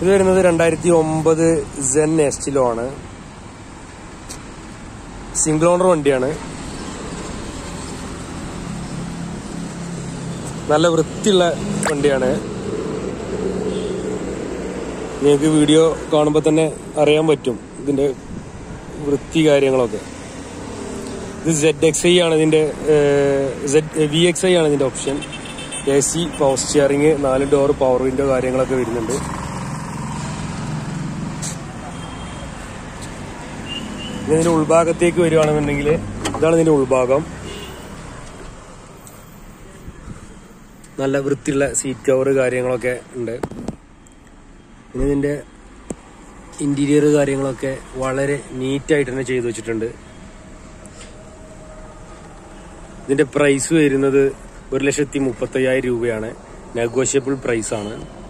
ഇത് വരുന്നത് 2009 Zen Estilo ആണ്. സിംഗിൾ ഓണർ വണ്ടിയാണ്. നല്ല വൃത്തിയുള്ള വണ്ടിയാണ്. നിങ്ങൾക്ക് വീഡിയോ കാണുമ്പോൾ തന്നെ അറിയാൻ പറ്റും ഇതിന്റെ വൃത്തി കാര്യങ്ങളൊക്കെ. ഇത് ZXi ആണ് ഇതിന്റെ VXi ആണ് ഇതിന്റെ option. AC, power steering, 4 door, power window കാര്യങ്ങളൊക്കെ വരുന്നുണ്ട്. ഇതിന്റെ ഉൾഭാഗത്തേക്ക് വരികയാണെന്നുണ്ടെങ്കിൽ ഇതാണ് ഇതിന്റെ ഉൾഭാഗം. നല്ല വൃത്തിയുള്ള സീറ്റ് കവർ കാര്യങ്ങളൊക്കെ ഉണ്ട്. പിന്നെ ഇതിന്റെ ഇന്റീരിയർ കാര്യങ്ങളൊക്കെ വളരെ നീറ്റായിട്ട് തന്നെ ചെയ്തു വെച്ചിട്ടുണ്ട്. ഇതിന്റെ പ്രൈസ് വരുന്നത് 1,35,000 രൂപയാണ്. നെഗോഷ്യബിൾ പ്രൈസ് ആണ്.